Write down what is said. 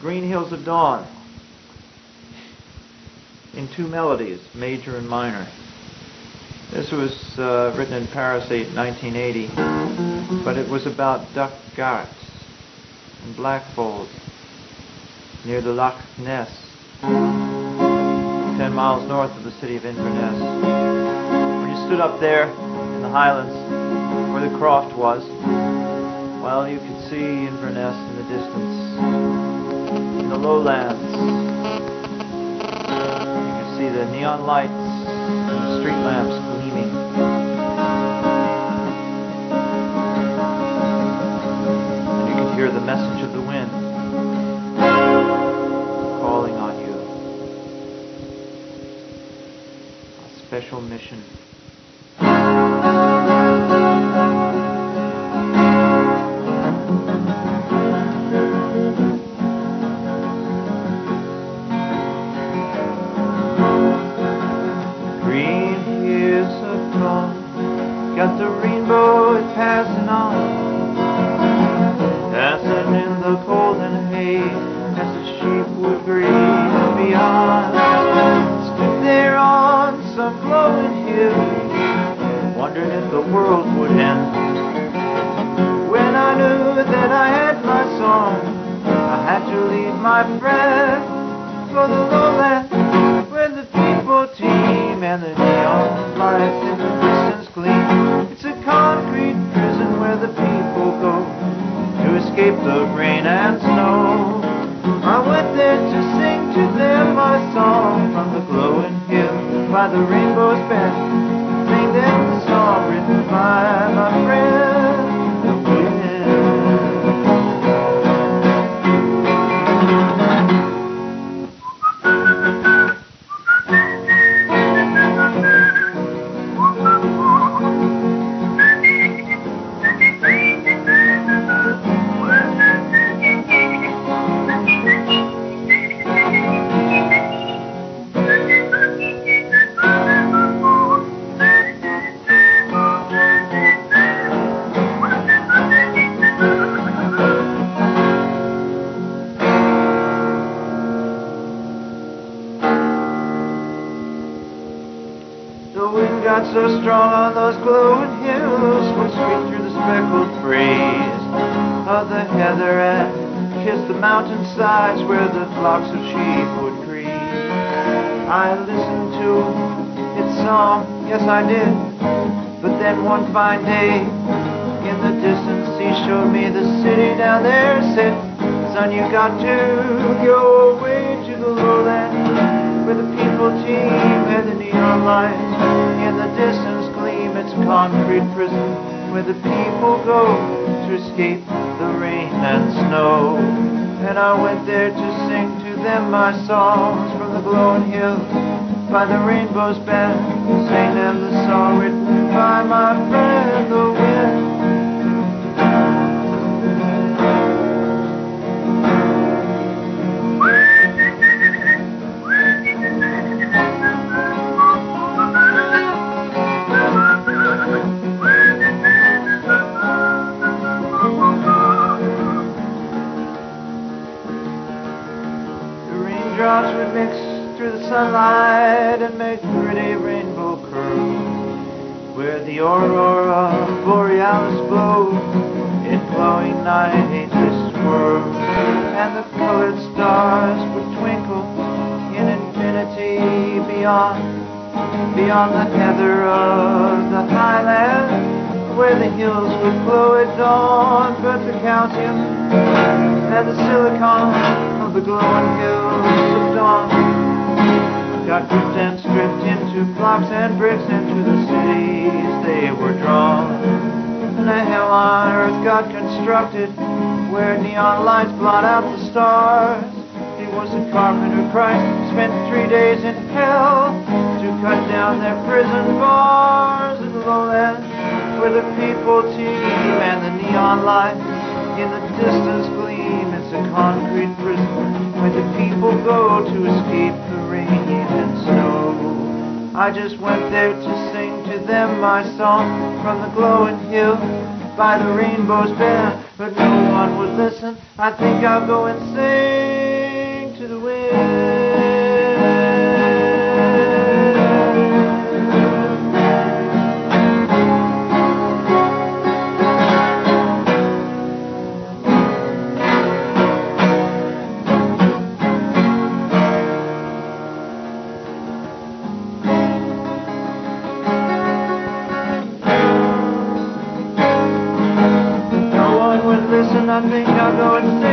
Green Hills of Dawn, in two melodies, major and minor. This was written in Paris in 1980, but it was about Duckgarret and Blackfold, near the Loch Ness, 10 miles north of the city of Inverness. When you stood up there in the highlands, where the croft was, well, you could see Inverness in the distance. In the lowlands, you could see the neon lights and the street lamps gleaming. And you could hear the message of the wind calling on you. A special mission. Got the rainbow is passing on, dancing in the golden haze as the sheep would graze beyond. Stood there on some glowing hill, wondering if the world would end. When I knew that I had my song, I had to leave my breath for the lowlands, where the people teem and the neon lights in the distance gleam. It's a concrete prison where the people go to escape the rain and snow. I went there to sing to them my song from the glowing hill by the rainbow's bend. Sing them the song written by my friend, the wind. The wind got so strong on those glowing hills, swept straight through the speckled breeze of the heather and kissed the mountainsides where the flocks of sheep would graze. I listened to its song, yes I did, but then one fine day in the distance he showed me the city down there. Said, son, you got to go away to the lowlands where the people teem and the neon lights in the distance gleam. It's a concrete prison where the people go to escape the rain and snow. And I went there to sing to them my songs from the glowing hills by the rainbow's bend. Sang them the song written by my friend the wind. Drops would mix through the sunlight and make pretty rainbow curls, where the aurora borealis blows in glowing night ageless swirls, and the colored stars would twinkle in infinity beyond the heather of the highlands, where the hills would glow at dawn, but the calcium and the silicon of the glowing hills of dawn got grouped and stripped into blocks and bricks into the cities they were drawn. And a hell on earth got constructed where neon lights blot out the stars. He was a carpenter Christ, spent 3 days in hell to cut down their prison bars. In the lowlands where the people teem and the neon lights in the distance gleam. It's a concrete prison where the people go to escape the rain and snow. I just went there to sing to them my song from the glowing hill by the rainbow's bend, but no one would listen. I think I'll go insane. London, Glasgow and